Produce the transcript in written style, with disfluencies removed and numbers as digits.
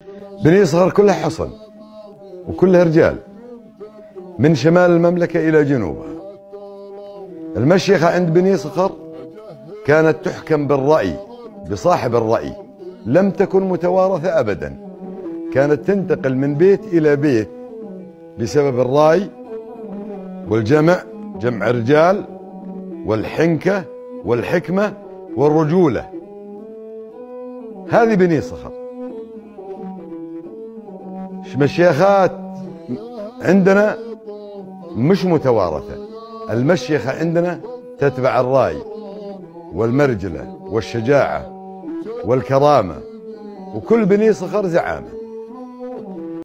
بني صخر كلها حصن وكلها رجال من شمال المملكة إلى جنوبها. المشيخة عند بني صخر كانت تحكم بالرأي بصاحب الرأي، لم تكن متوارثة أبدا، كانت تنتقل من بيت إلى بيت بسبب الرأي والجمع، جمع الرجال والحنكة والحكمة والرجولة. هذه بني صخر. مشيخات عندنا مش متوارثة، المشيخة عندنا تتبع الرأي والمرجلة والشجاعة والكرامة، وكل بني صخر زعامة.